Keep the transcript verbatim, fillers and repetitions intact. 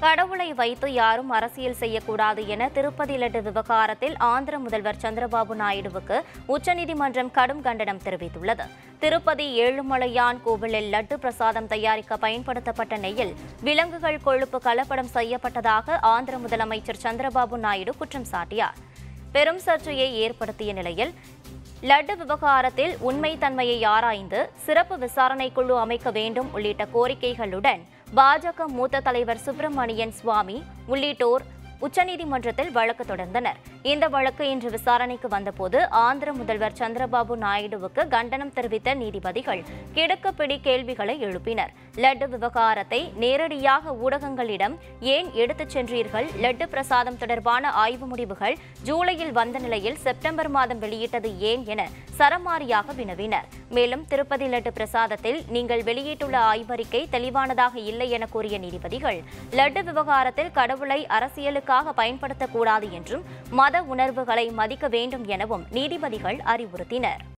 கடவுளை வைத்து யாரும் அரசியல் செய்யக்கூடாது என திருப்பதி லட்டு விவகாரத்தில் ஆந்திர முதல்வர் சந்திரபாபு நாயுடுவுக்கு உச்சநீதிமன்றம் கடும் கண்டனம் தெரிவித்துள்ளது. திருப்பதி ஏழுமலையான் கோவிலில் லட்டு பிரசாதம் தயாரிக்க பயன்படுத்தப்பட்ட நெய்யில் விலங்குகள் கொழுப்பு கலப்படம் செய்யப்பட்டதாக ஆந்திர முதலமைச்சர் சந்திரபாபு நாயுடு குற்றம் சாட்டினார். பெரும் சர்ச்சையை ஏற்படுத்திய நிலையில் லட்டு விவகாரத்தில் உண்மை தன்மையை ஆராய்ந்து சிறப்பு விசாரணை குழு அமைக்க வேண்டும் உள்ளிட்ட கோரிக்கைகளுடன் பாஜக மூத்த தலைவர் சுப்பிரமணியன் சுவாமி உள்ளிட்டோர் உச்சநீதிமன்றத்தில் வழக்கு தொடர்ந்தனர். இந்த வழக்கு இன்று விசாரணைக்கு வந்தபோது ஆந்திர முதல்வர் சந்திரபாபு நாயுடுவுக்கு கண்டனம் தெரிவித்த நீதிபதிகள் கிடுக்குப்பிடி கேள்விகளை எழுப்பினர். லட்டு விவகாரத்தை நேரடியாக ஊடகங்களிடம் ஏன் எடுத்துச் சென்றீர்கள்? லட்டு பிரசாதம் தொடர்பான ஆய்வு முடிவுகள் ஜூலையில் வந்த நிலையில் செப்டம்பர் மாதம் வெளியிட்டது ஏன் என சரமாரியாக வினவினர். மேலும் திருப்பதி லட்டு பிரசாதத்தில் நீங்கள் வெளியிட்டுள்ள ஆய்வறிக்கை தெளிவானதாக இல்லை என கூறிய நீதிபதிகள் லட்டு விவகாரத்தில் கடவுளை அரசியலுக்காக பயன்படுத்தக்கூடாது என்றும் மத உணர்வுகளை மதிக்க வேண்டும் எனவும் நீதிபதிகள் அறிவுறுத்தினர்.